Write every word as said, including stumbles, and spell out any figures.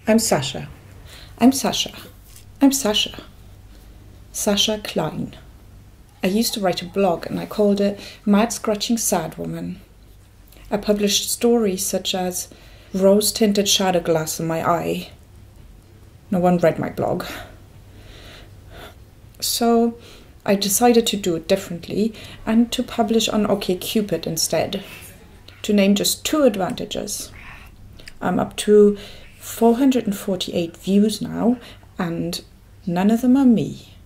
I'm Sascha. I'm Sascha. I'm Sascha. Sascha Klein. I used to write a blog and I called it Mad Scratching Sad Woman. I published stories such as rose-tinted shadow glass in my eye. No one read my blog. So I decided to do it differently and to publish on OkCupid instead. To name just two advantages. I'm up to four hundred forty-eight views now, and none of them are me.